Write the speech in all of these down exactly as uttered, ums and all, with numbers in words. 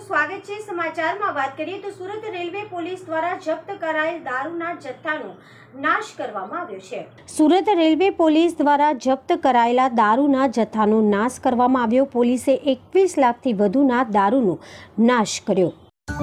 સ્વાગત છે સમાચારમાં વાત કરીએ તો સુરત રેલવે પોલીસ દ્વારા જપ્ત કરાયેલ દારૂના જથ્થાનો નાશ કરવામાં આવ્યો છે। સુરત રેલવે પોલીસ દ્વારા જપ્ત કરાયેલા દારૂના જથ્થાનો નાશ કરવામાં આવ્યો। પોલીસે એકવીસ લાખથી વધુના દારૂનો નાશ કર્યો।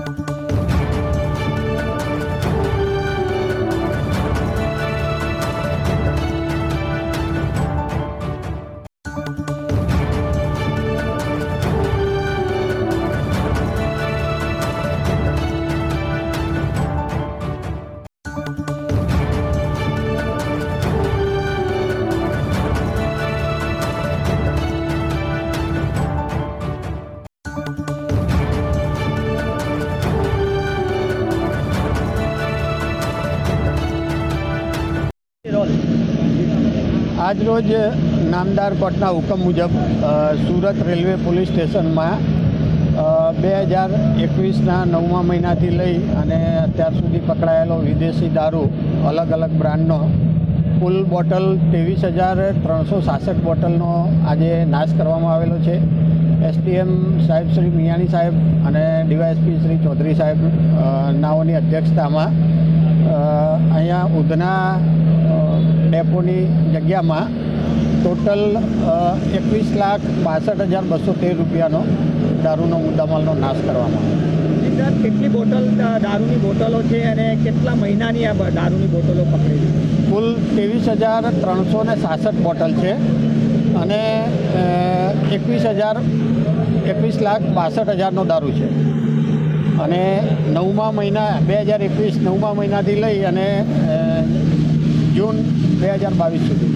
आज रोज नामदार कोर्टना हुकम मुजब सूरत रेलवे पुलिस स्टेशन में बे हज़ार एकवीसना नवमा महीनाथी लई अने अत्यार सुधी पकड़ायेलो विदेशी दारू अलग अलग ब्रांडनो कुल बोटल तेवीस हज़ार त्रणसो सासठ बोटलनो आज नाश करवामां आवेलो छे। एसडीएम साहेब श्री मियाणी साहेब अने डीवायएसपी श्री चौधरी साहेब नाओनी अध्यक्षतामां अहींया उधना डेपोनी जग्यामां टोटल एकवीस लाख बासठ हज़ार बसो तेर रुपयानो दारूनो मुद्दामालनो नाश करवामां आव्यो। કેટલી બોટલ દારૂની બોટલો છે અને કેટલા મહિનાની આ દારૂની બોટલો પકડેલી? કુલ ત્રેવીસ હજાર ત્રણસો ને સાસઠ બોટલ છે અને એકવીસ હજાર એકવીસ લાખ બાસઠ હજારનો દારૂ છે અને નવમા મહિના બે હજાર એકવીસ નવમા મહિનાથી લઈ અને જૂન બે હજાર બાવીસ સુધી।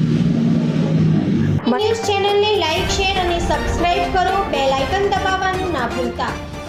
ન્યૂઝ ચેનલને લાઈક, શેર અને સબસ્ક્રાઇબ કરો। બેલ આઇકન દબાવવાનું ના ભૂલતા।